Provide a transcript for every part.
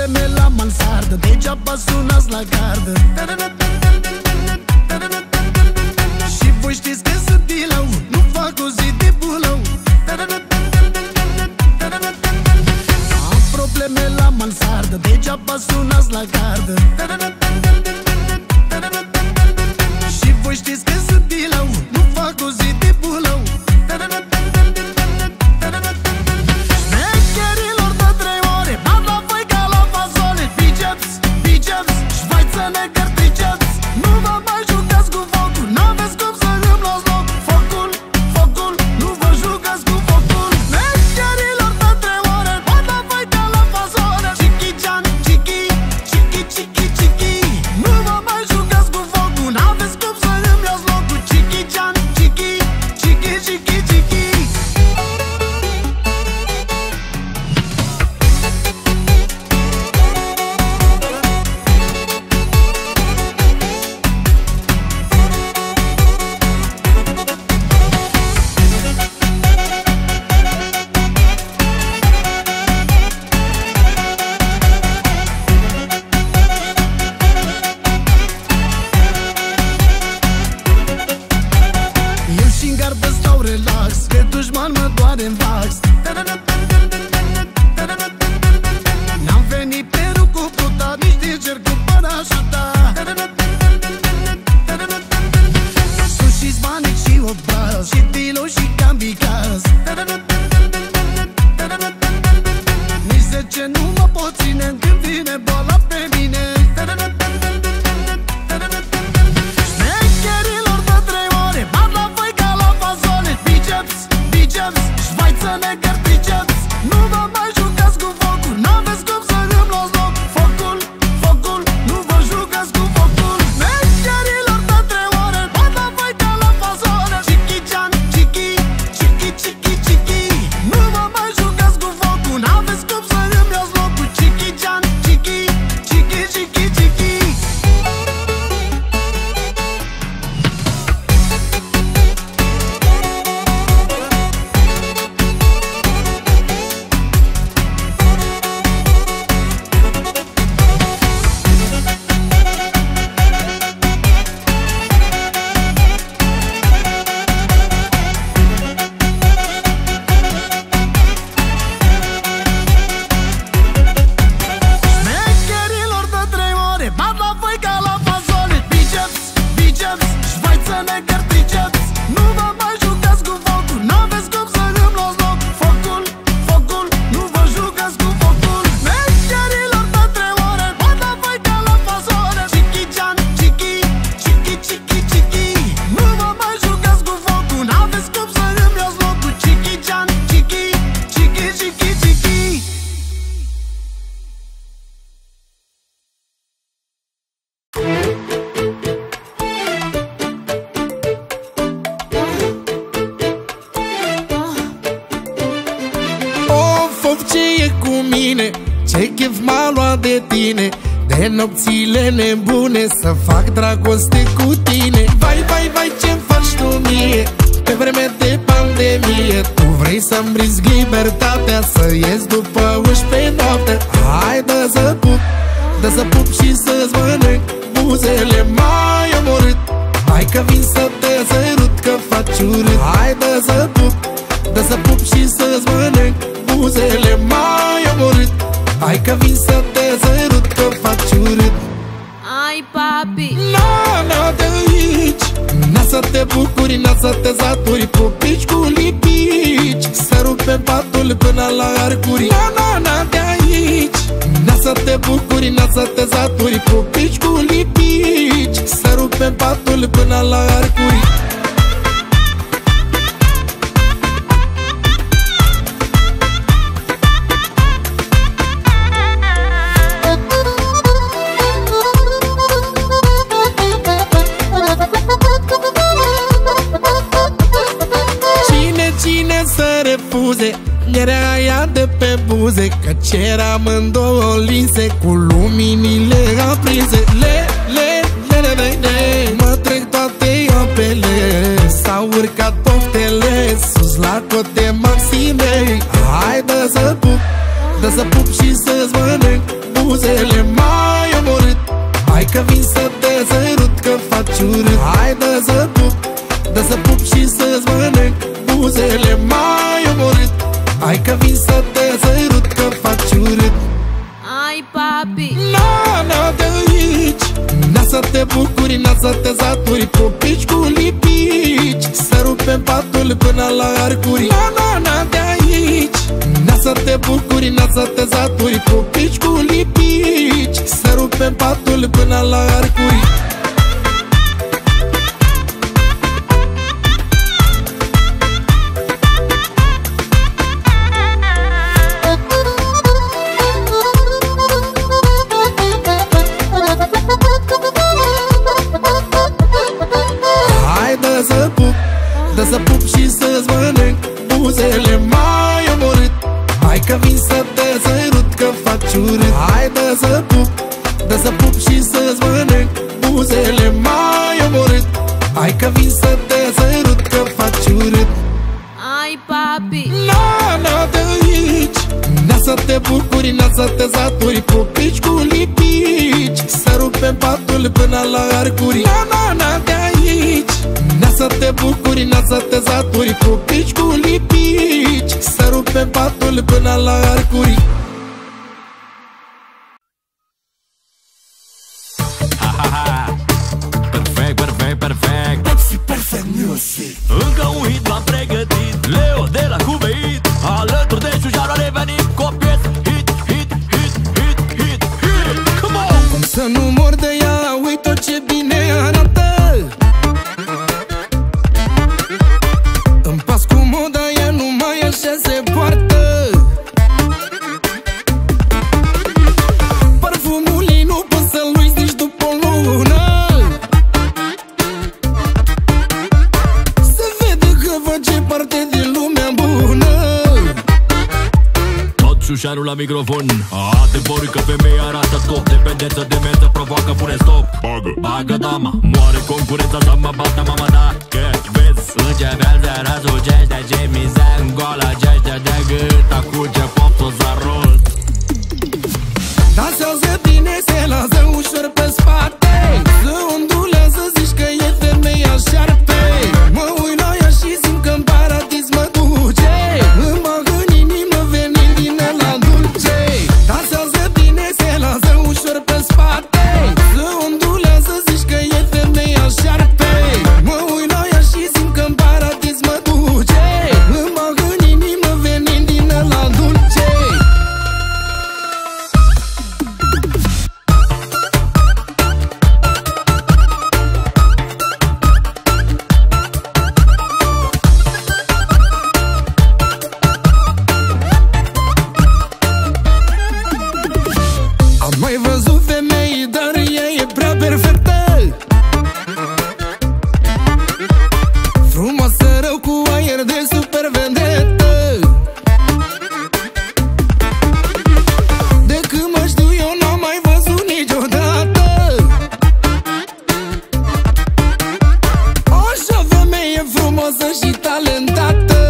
probleme la mansardă, degeaba sunați la gardă. Și voi știți că sunt dilau, nu fac o zi de bulău. Am probleme la mansardă, degeaba sunați la gardă. Și voi știți că sunt dilau, nu fac o zi de bulău. Șmecherilor de 3 ore, bat la voi ca la fazole. Biceps, biceps, șvaițănegări triceps. Nu vă mai jucați cu focul, n-aveți cum să îmi luați loc. Focul, focul, nu vă jucați cu focul. Șmecherilor de 3 ore, bat la voi ca la fazole. Chichi-chan, chichi, chichi, chichi, chichi. Nu vă mai jucați cu focul, n-aveți cum să îmi luați locul. Chichi-chan, chichi, chichi, chichi, chichi. Eu și-n gardă stau relax, de dușman mă doare-n vax. N-am venit pe râu cu puta, nici de cer cu parașuta. Sunt și zbanic și obraz, și dilo și cambicaz. Nici 10 nu mă pot ține când vine boala pe mine. Șmecherilor de 3 ore, bat la voi ca la fazole. Biceps, biceps, șvaițănegări triceps. Nu vă mai jucați cu focul, n-aveți cum să îmi luați loc. Focul, focul, nu vă jucați cu focul. Șmecherilor de 3 ore, bat la voi ca la fazole. Chichi-chan, chichi, chichi, chichi, chichi. Nu vă mai jucați cu focul, n-aveți cum să îmi luați locul. Chichi-chan, chichi, chichi, chichi, chichi. Șmecherilor de 3 ore, bat la voi ca la fazole. Biceps, biceps, șvaițănegări triceps. Nu vă mai jucați cu focul, n-aveți cum să îmi luați loc. Focul, focul, nu vă jucați cu focul. Șmecherilor de 3 ore, bat la voi ca la fazole. Chichi-chan, chichi, chichi, chichi, chichi. Nu vă mai jucați cu focul, n-aveți cum să îmi luați locul. Chichi-chan, chichi, chichi, chichi, chichi. Of, of, ce e cu mine? Ce chef m-a luat de tine? De nopțile nebune să fac dragoste cu tine. Vai, vai, vai, ce-mi faci tu mie? Pe vreme de pandemie tu vrei să-mi risc libertatea, să ies după 11 noapte. Hai, dă să pup, dă să pup și să-ți mănânc buzele mai omorât. Hai că vin să te sărut, că faci urât. Hai, dă să pup, dă să pup și să-ți mănânc buzele mai omorât. Hai că vin să te sărut, că faci urât. Ai, papi, Na, de aici, n-a să te bucuri, n-a să te saturi. Pupici cu lipici, să rupem patul până la arcuri. Na, de aici, n-a să te bucuri, n-a să te saturi. Pupici cu lipici, să rupem patul până la arcuri. Cine să refuze mierea aia de pe buze, căci eram în două linse cu luminile aprinse. Mă trec toate apele, s-au urcat poftele sus la cote maxime. Hai, dă să pup, dă să pup și să-ți mănânc buze că vin să te sărut, că faci urât. Hai dă să pup, dă să pup și să-ți mănânc buzele mai omorât. Hai că vin să te sărut, că faci urât. Ai, papi, Na, de aici, na să te bucuri, na să te zaturi, pupici cu lipici, să rupem patul până la arcuri. Na, de aici, na să te bucuri, na să te zaturi, pupici cu lipici, să rupem patul până la arcuri. Dă să pup și să-ți mănânc buzele mai omorât. Hai că vin să te sărut, că faci urât. Hai dă să pup, dă să pup și să-ți mănânc buzele mai omorât. Hai că vin să te sărut, că faci urât. ai, papi, Na, de aici, na să te bucuri, na să te zaturi, pupici cu lipici, să rupem patul până la arcuri. Na, de aici, na să te bucuri, na să te zaturi, pupici cu lipici, să rupem patul până la arcuri. Perfect. Perfect music. Încă un hit v-am pregătit, Leo de la Cuveit, alături de Șușaru a revenit cu o piesă hit. Come on! Cum să nu mor de ea, uite-o ce bine arată. În pas cu moda, ea numai așa se poartă. Parfumul ei nu poți să-l uiți nici după o lună. Se vede că face parte din lumea bună. Tot Șușaru la microfon, adevărul că femeia arată top. Dependență de mență provoacă, pune stop. Bagă dama, moare concurența să mă bată mama da. Că vezi, începează răsucește ce mi se îngolacește de gât. Acu ce poftul zarot. Dansează bine, se lasă ușor pe spate, să ondulează, zici că e femeia șarpe. Mă uit la ea și simt că în paradis mă duce, îmi bagă în inimă venind din ăla dulce. Dansează bine, se lasă ușor pe spate, să ondulează, zici că e femeia șarpe. Mă uit la ea și simt că în paradis mă duce, îmi bagă în inimă venind din ăla dulce. Am mai văzut femei, dar ea e prea perfectă. Frumoasă, rău, cu aer de super vedetă. De când mă știu eu n-am mai văzut niciodată așa femeie frumoasă și talentată.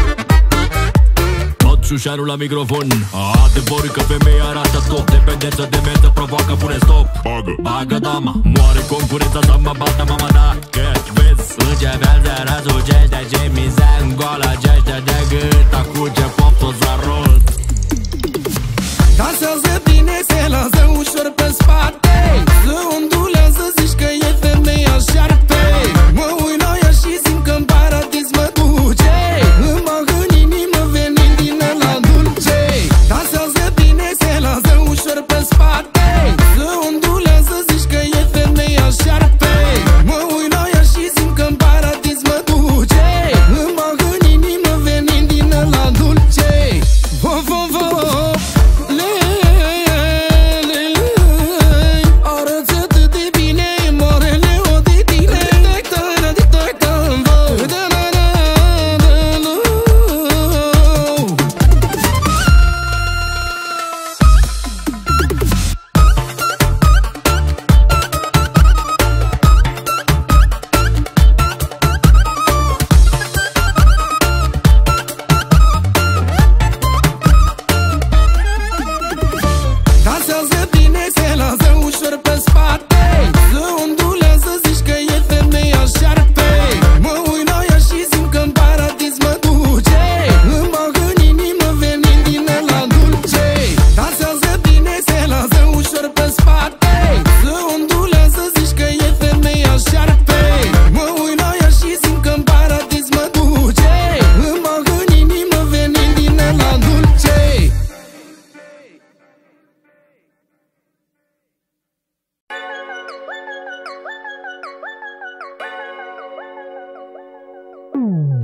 Tot Șușaru la microfon, adevărul că femeia arată top. Dependență de mență provoacă, pune stop. Bagă dama, moare concurența să mă bată mama da. Că vezi, începează răsucește ce mi se îngolacește de gât. Acu ce poftul zarot. Dansează bine, se lasă ușor pe spate, să ondulează, zici că e femeia șarpe. Mă uit la ea și simt că în paradis mă duce, îmi bagă în inimă venind din ăla dulce. Dansează bine, se lasă ușor pe spate, să ondulează, zici că e femeia șarpe. Mă uit la ea și simt că în paradis mă duce, îmi bagă în inimă venind din ăla dulce. Vo, vo, vo, le, le, le.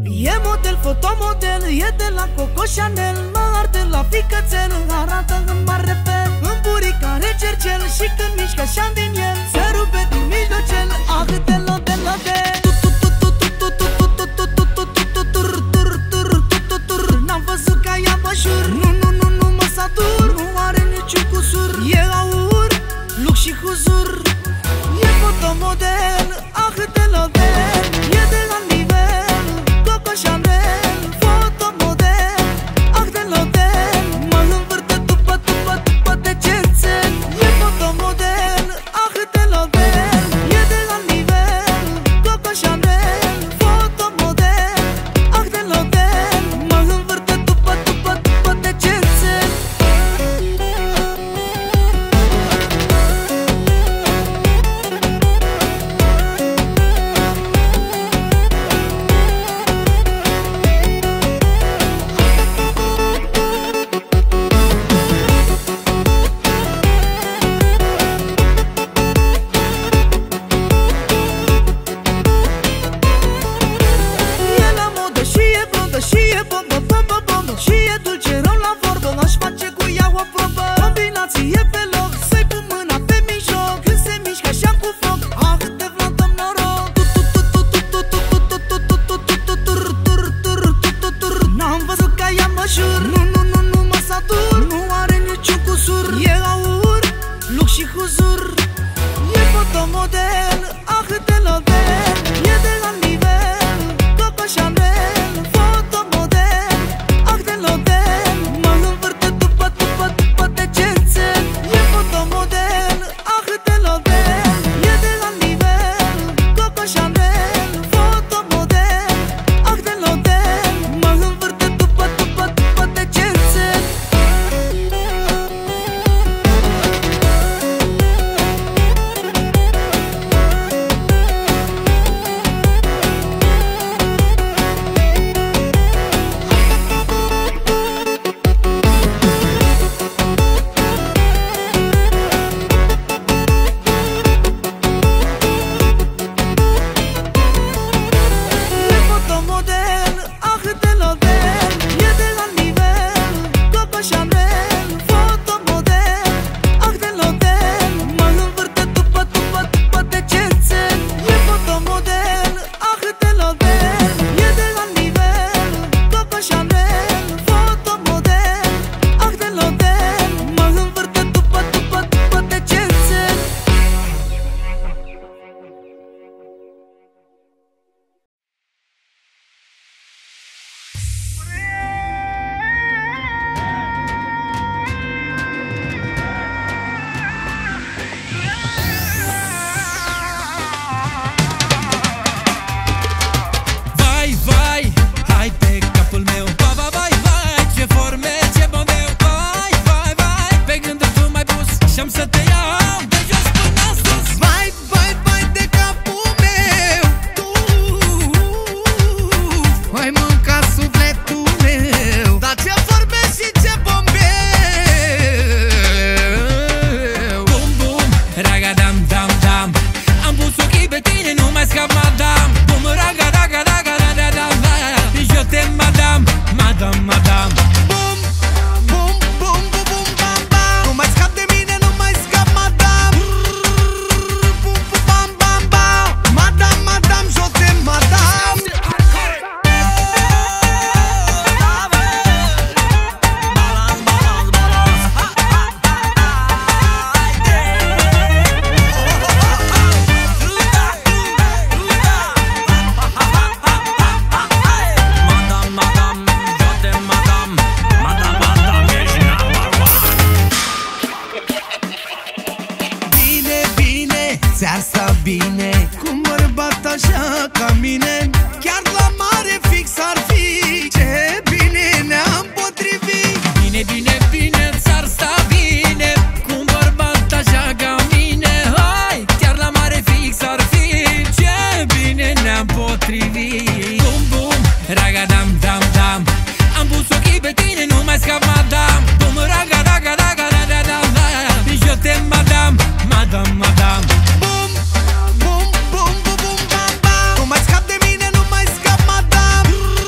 E model, fotomodel, e de la Coco Chanel. Mă arde la ficățel, arată în mare fel. În buric are cercel și când mișcă așa din el se rupe din mijlocel. Ah, de lo, de lo, de n-am văzut ca ea bășur. Nu mă satur, nu are niciun cusur. E aur, lux și huzur. E fotomodel, ah, de lo, de e de la nivel Coco Chanel. Fotomodel, ah, de lo, de mă învârte după de cerțel. E fotomodel, ah, de lo, de e de la nivel Coco Chanel. Fotomodel, ah, de lo, de mă învârte după de cerțel. E la modă și e blondă și e bombă, bombă, bombă. Și e dulce, rău la vorbă, aș face cu ea o probă. Combinație pe loc, să-i pun mâna pe mijloc. Când se mișcă așa cu foc, ah, de vlădăm noroc. N-am văzut ca ea mășur. Nu mă satur, nu are niciun cusur. E aur, lux și huzur. E fotomodel, ah, de lo, de e de la nivel Coco Chanel. Fotomodel, ah, de lo, de mă învârte după de cerțel. E fotomodel, ah, de lo, de e de la nivel Coco Chanel. Fotomodel, ah, de lo, de mă învârte după de cerțel. E fotomodel, ah, de lo, de e de la nivel Coco Chanel. Fotomodel, ah, de lo, de mă învârte după de cerțel. E fotomodel, ah, de lo, de e de la nivel Coco Chanel. Fotomodel, ah, de lo, de mă învârte după de cerțel. Vai, vai, hai pe capul meu. Vai, vai, vai, ce forme, ce bondeu. Vai, vai, vai, pe gândul tu m-ai pus și-am să te iau de jos până sus. Vai, vai, vai, de capul meu. Tu ai mâncat sufletul meu. Dar ce forme și ce bombeu. Bum, bum, ragadam, dam, dam. Am pus ochii pe tine, nu mai scap, madam. Bum, raga, raga, raga, raga, raga. Je t'aime, madame, madame, madame. Bum, bum, bum, bum, bum, bam, bam. Nu mai scap de mine, nu mai scap, madame. Bum, bum, bam, bam, bam. Madame, madame, je t'aime, madame. Bine, bine, ți-ar sta bine cu un bărbat așa ca mine. Chiar la mare fix ar fi. Ce bine ne-am potrivit. Bine, bine, bine, ți-ar sta bine cu un bărbat așa ca mine. Hai, chiar la mare fix ar fi. Ce bine ne-am potrivit. Bum, bum, ragadam, dam, dam. Am pus ochii pe tine, nu mai scap, madame. Bum, raga, raga, raga, raga, raga. Je t'aime, madame, madame, madame. Bum, bum, bum, bum, bum, bam, bam. Nu mai scap de mine, nu mai scap, madame.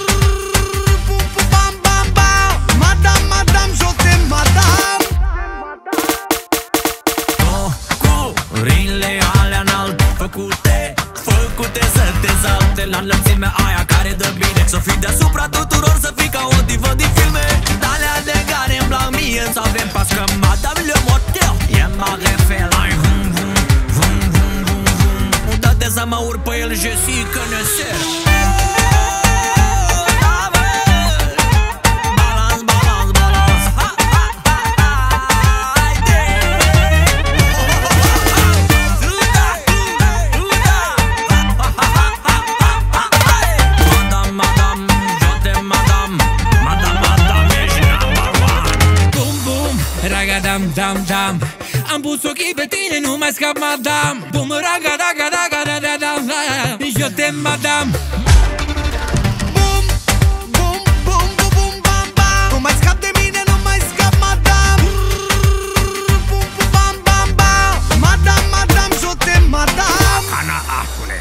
dam, dam. Am pus ochii pe tine, nu mai scap, madame. Bumeraga, daga, daga, da, da, da, da. Je t'aime, madame. Bum, bum, bum, bum, bum, bam, bam. Nu mai scap de mine, nu mai scap, madame. Bum, bum, bam, bam, bam. Madame, madame, je t'aime, madame. Ana Acules.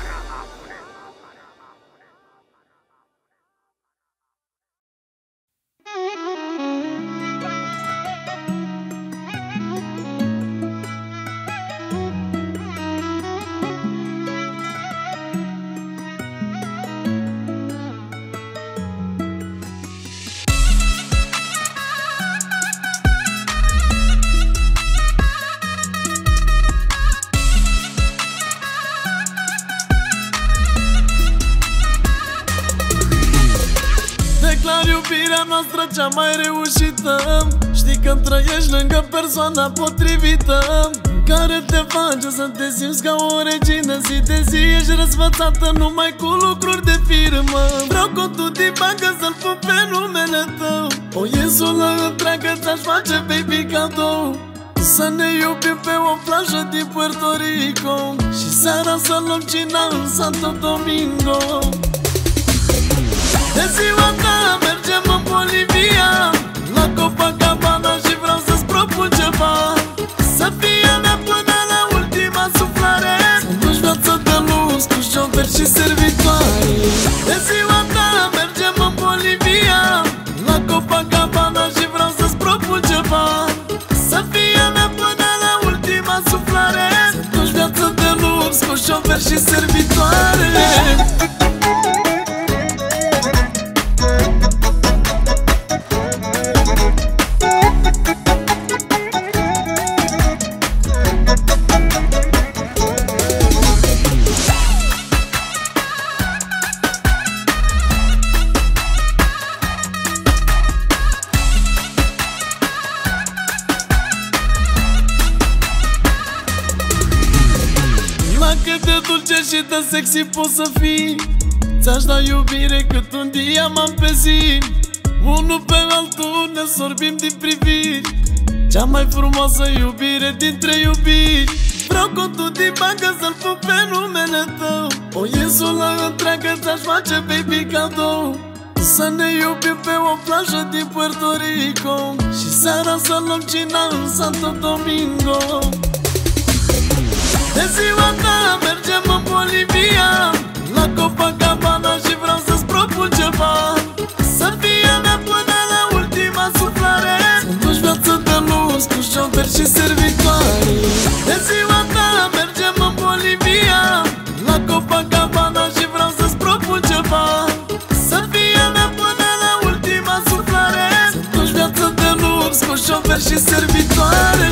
Declar iubirea noastră cea mai reușită. Știi că trăiești lângă persoana potrivită, care te face să te simți ca o regină. Zi de zi ești răsfățată numai cu lucruri de firmă. Vreau contul din bancă să-l pun pe numele tău. O insulă întreagă ți-aș face, baby, cadou. Să ne iubim pe o plajă din Puerto Rico și seara să luăm cina în Santo Domingo. De ziua ta mergem în Bolivia, la Copacabana, și vreau să-ți propun ceva. Să fie mea până la ultima suflare, să duci viață de lux cu șofer și servitoare. De ziua ta mergem în Bolivia, la Copacabana, și vreau să-ți propun ceva. Să fie mea până la ultima suflare, să duci viață de lux cu șofer și servitoare. Cât de dulce și de sexy poți să fii, ți-aș da iubire cât un diamant pe zi. Unul pe altul ne sorbim din priviri, cea mai frumoasă iubire dintre iubiri. Vreau contul din bancă să-l pun pe numele tău. O insulă întreagă ți-aș face, baby, cadou. Să ne iubim pe o plajă din Puerto Rico și seara să luăm cina în Santo Domingo. De ziua ta mergem în Bolivia, la Copacabana, și vreau să-ți propun ceva. Să fie mea până la ultima suflare, să duci viață de lux cu șofer și servitoare. De ziua ta mergem în Bolivia, la Copacabana, și vreau să-ți propun ceva. Să fie mea până la ultima suflare, să duci viață de lux cu șofer și servitoare.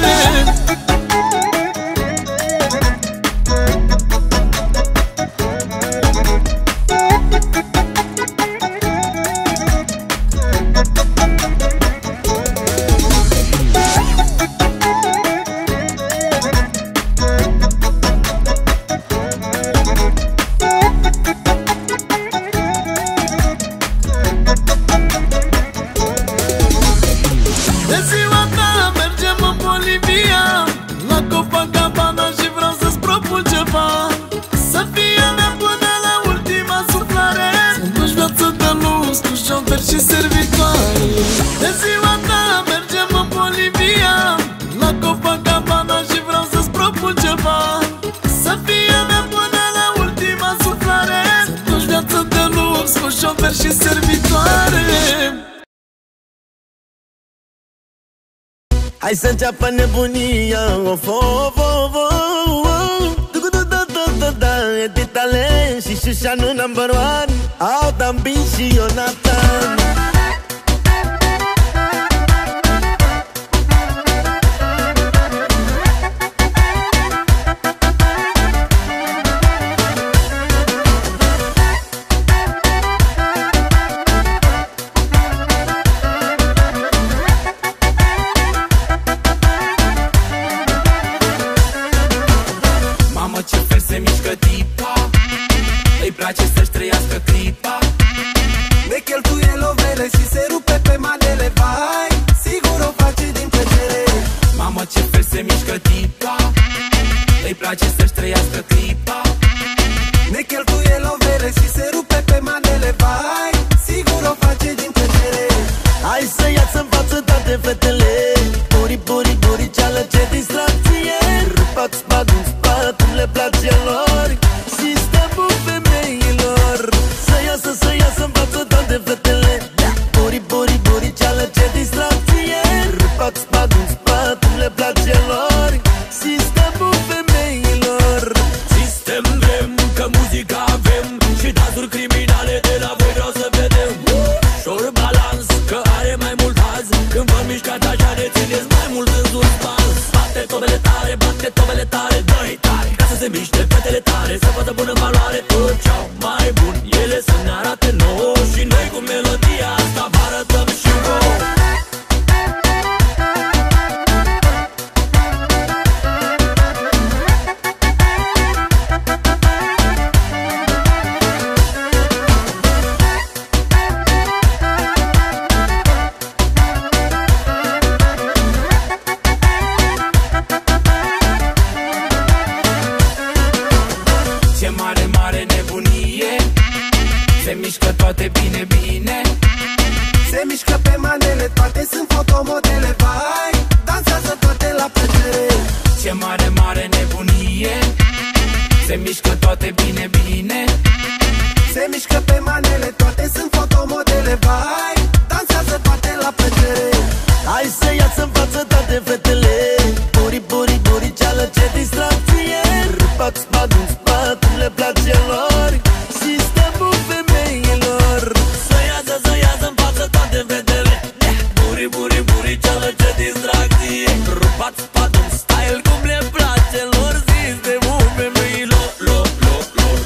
De ziua ta mergem în Bolivia, la Copacabana, și vreau să-ți propun ceva. Să fie mea până la ultima suflare, să duci viață de lux cu șofer și servitoare. De ziua ta mergem în Bolivia, la Copacabana, și vreau să-ți propun ceva. Să fie mea până la ultima suflare, să duci viață de lux cu șofer și servitoare. Hai să înceapă nebunia, of, of, of, e de talent și Șușanu number one, out Ambin și Ionatan. Se mișcă tipa, îi place să-și trăiască clipa. De bine. Se mișcă pe manele, toate sunt fotomodele. Vai, dansează toate la plăcere. Ce mare, mare nebunie. Se mișcă toate bine, bine. Se mișcă pe manele, toate sunt fotomodele. Vai, dansează toate la plăcere. Hai să ia-ți în față toate fetele. Buri, buri, buriceală, ce distracție. Rupac spad în spad, cum le place lor. Sistemul femeilor. Să iasă în față toate fetele. Buri, buri, buriceală, ce distracție. Rupac spad în style, cum le place lor. Sistemul femeilor, lor, lor, lor.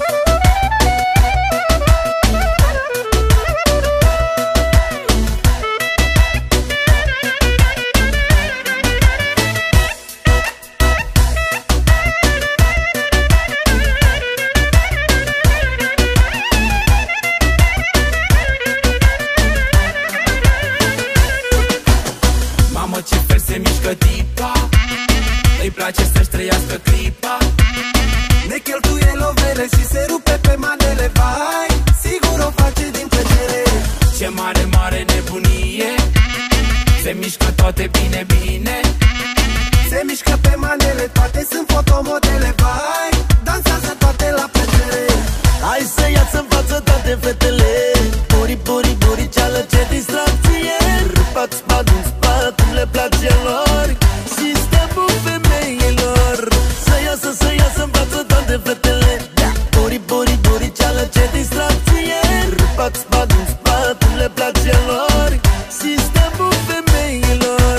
Mamă, ce fel se mișcă tipa. Îi place să-și trăiască clipa. Ne cheltuie lovele și se rupe pe manele. Vai, sigur o face din plăcere. Ce mare, mare nebunie. Se mișcă toate bine, bine. Se mișcă pe manele, toate sunt fotomodele. Vai, dansează toate la plăcere. Hai să ia-ți în față toate fetele. Buri, buri, buriceală, ce distracție. Rupac spad în spad, cum le place lor. Sistemul femeilor. Să iasă în față toate fetele. Buri, buri, buriceală, ce distracție. Rupac spad în spad, cum le place lor. Sistemul femeilor.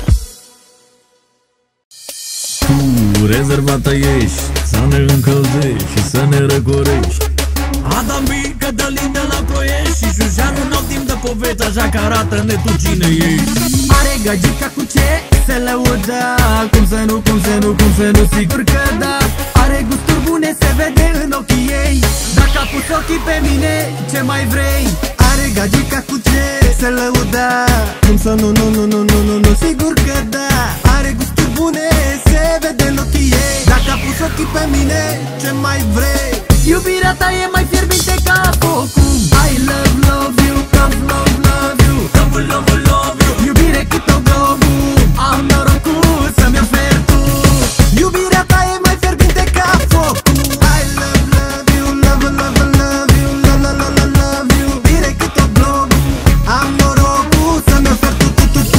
Tu rezervată ești, să ne încălzești și să ne răcorești. Adam B, Cătălin de la Ploiești și Șușanu n-au timp de poveți, așa că arată-ne tu cine ești. Are gagica cu ce se lăudă. Cum să nu, cum să nu, cum să nu, sigur că da. Are gusturi bune, se vede în ochii ei. Dacă a pus ochii pe mine, ce mai vrei? Are gagica cu ce se lăudă. Cum să nu, nu, nu, nu, nu, nu, nu, sigur că da. Are gusturi bune, se vede în ochii ei. Dacă a pus ochii pe mine, ce mai vrei? Iubirea ta e mai fierbinte ca focul. I love, love you, love, love, love you. Love, love, love you. Iubire cât o globu, am norocul să-mi oferi tu. Iubirea ta e mai fierbinte ca focul. I love, love you, love, love, love you. Love, love, love, love you. Iubire cât o globu, am norocul să-mi oferi tu, tu, tu, tu.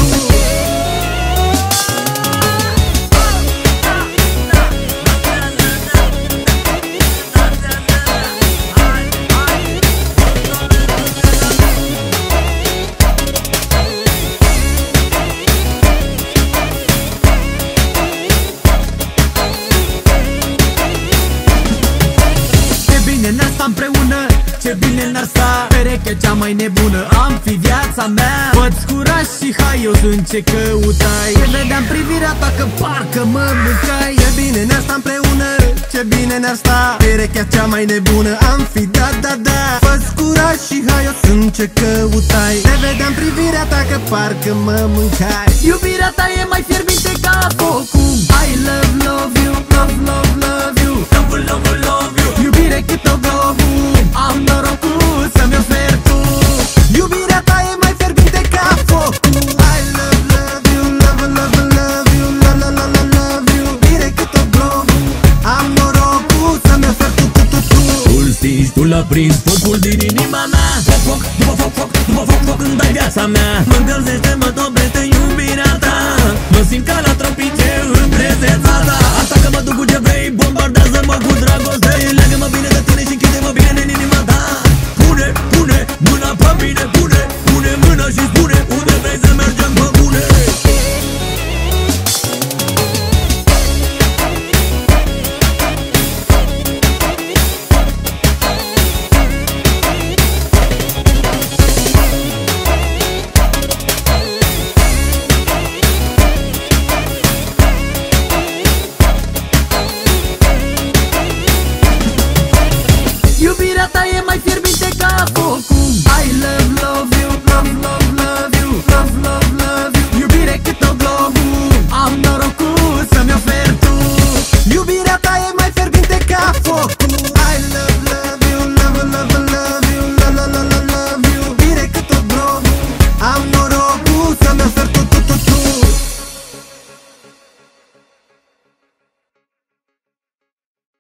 Împreună, ce bine n-ar sta. Perechea cea mai nebună, am fi viața mea. Fă-ți curaj și hai, eu sunt ce căutai. Te vedeam privirea ta că parcă mă mâncai. Ce bine ne-ar sta împreună, ce bine ne-ar sta. Perechea cea mai nebună, am fi da, da, da. Fă-ți curaj și hai, eu sunt ce căutai. Te vedeam privirea ta că parcă mă mâncai. Iubirea ta e mai fierbinte ca focul. I love, love you, love, love, love you. Love, love, love you. Iubire cât o globu, am norocul să-mi oferi tu. Iubirea ta e mai fierbinte ca focul. I love, love you, love, love, love you. Love, love, love, love you. Iubire cât o globu, am norocul să-mi oferi tu, tu, tu, tu. Tu-l stingi, tu l-a prins focul din inima mea. Foc, foc, după foc, foc, după foc, foc, când ai viața mea. Mă încălzește, mă topește iubirea ta. Mă simt ca la tropice în prezența ta. Asta că mă duc cu ce vrei, bombardează-mă cu dragoste. Leagă-mă bine de tine și închide-mă bine